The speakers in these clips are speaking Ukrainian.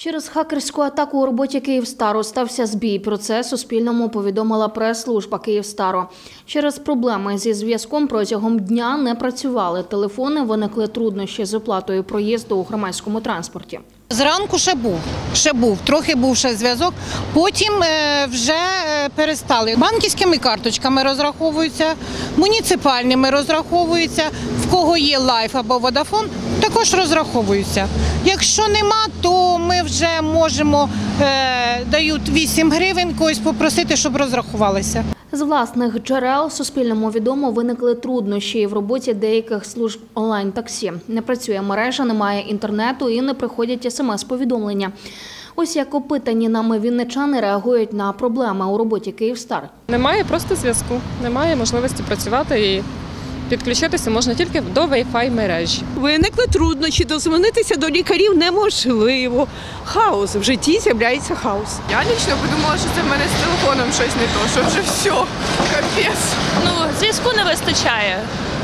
Через хакерську атаку у роботі «Київстару» стався збій. Про це Суспільному повідомила прес-служба «Київстару». Через проблеми зі зв'язком протягом дня не працювали телефони, виникли труднощі з оплатою проїзду у громадському транспорті. Зранку ще був, трохи був ще зв'язок, потім вже перестали. Банківськими карточками розраховуються, муніципальними розраховуються, в кого є Лайф або Водафон, також розраховуються. Якщо нема, то ми вже можемо, дають 8 гривень, когось попросити, щоб розрахувалися. З власних джерел Суспільному відомо, виникли труднощі в роботі деяких служб онлайн-таксі. Не працює мережа, немає інтернету і не приходять смс-повідомлення. Ось як опитані нами вінничани реагують на проблеми у роботі «Київстар». Немає просто зв'язку, немає можливості працювати і підключитися можна тільки до Wi-Fi мережі. Виникли труднощі, дозвонитися до лікарів неможливо. Хаос, в житті з'являється хаос. Я лично подумала, що це в мене з телефоном щось не то, що вже все, капець. Зв'язку не вистачає.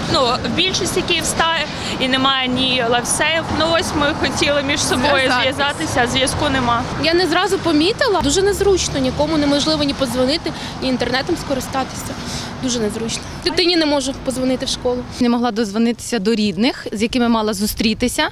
В більшості «Київстар» і немає ні лавсейв. Ось ми хотіли між собою зв'язатися, а зв'язку нема. Я не зразу помітила, дуже незручно, нікому неможливо ні подзвонити, ні інтернетом скористатися. Дуже незручно. Дитині не можу подзвонити в школу. Не могла додзвонитися до рідних, з якими мала зустрітися.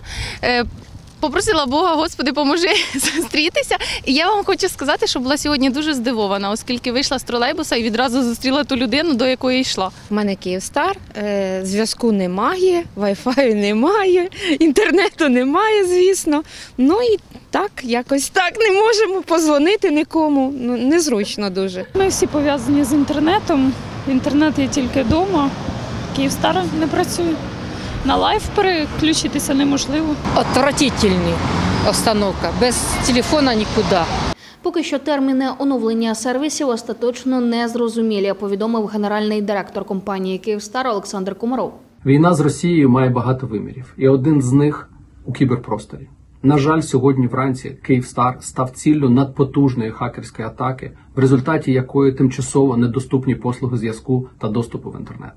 Попросила Бога, Господи, поможи зустрітися. І я вам хочу сказати, що була сьогодні дуже здивована, оскільки вийшла з тролейбуса і відразу зустріла ту людину, до якої йшла. У мене «Київстар», зв'язку немає, вай-фаю немає, інтернету немає, звісно. І так, якось так не можемо подзвонити нікому, незручно дуже. Ми всі пов'язані з інтернетом, інтернет є тільки вдома, «Київстар» не працює. На Лайф переключитися неможливо. Отвратительна обстановка, без телефона нікуди. Поки що терміни оновлення сервісів остаточно не зрозумілі, повідомив генеральний директор компанії «Київстар» Олександр Комаров. Війна з Росією має багато вимірів, і один з них у кіберпросторі. На жаль, сьогодні вранці «Київстар» став ціллю надпотужної хакерської атаки, в результаті якої тимчасово недоступні послуги зв'язку та доступу в інтернет.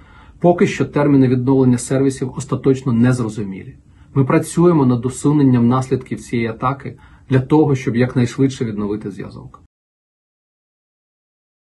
Поки що терміни відновлення сервісів остаточно не зрозумілі. Ми працюємо над усуненням наслідків цієї атаки для того, щоб якнайшвидше відновити зв'язок.